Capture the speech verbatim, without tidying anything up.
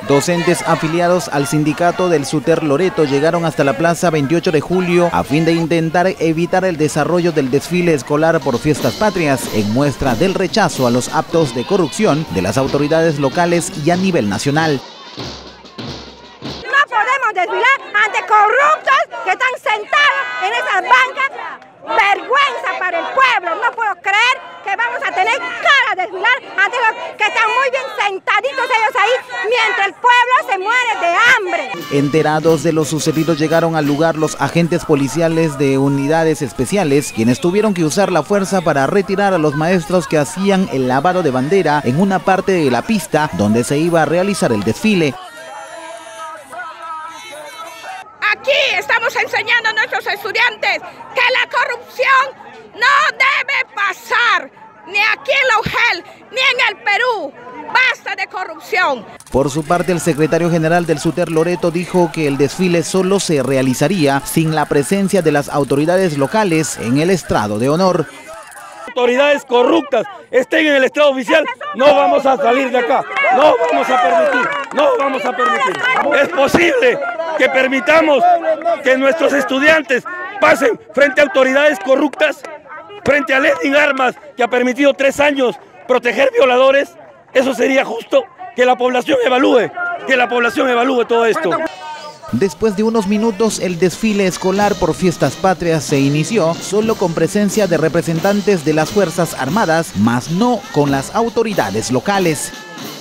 Docentes afiliados al sindicato del SUTER Loreto llegaron hasta la plaza veintiocho de julio a fin de intentar evitar el desarrollo del desfile escolar por fiestas patrias en muestra del rechazo a los actos de corrupción de las autoridades locales y a nivel nacional. No podemos desfilar ante corruptos que están sentados en esas bancas. Vergüenza para el pueblo. No puedo creer que vamos a tener cara de desfilar ante los que están muy bien sentaditos ellos ahí mientras el pueblo se muere de hambre. Enterados de lo sucedido llegaron al lugar los agentes policiales de unidades especiales, quienes tuvieron que usar la fuerza para retirar a los maestros que hacían el lavado de bandera en una parte de la pista donde se iba a realizar el desfile. Aquí estamos enseñando a nuestros estudiantes que la corrupción no debe pasar, ni aquí en la U G E L, ni en el Perú. ¡Basta de corrupción! Por su parte, el secretario general del SUTER Loreto dijo que el desfile solo se realizaría sin la presencia de las autoridades locales en el estrado de honor. Autoridades corruptas estén en el estrado oficial, no vamos a salir de acá, no vamos a permitir, no vamos a permitir. Es posible que permitamos que nuestros estudiantes pasen frente a autoridades corruptas, frente a Lenin Armas, que ha permitido tres años proteger violadores. Eso sería justo, que la población evalúe, que la población evalúe todo esto. Después de unos minutos, el desfile escolar por fiestas patrias se inició, solo con presencia de representantes de las Fuerzas Armadas, mas no con las autoridades locales.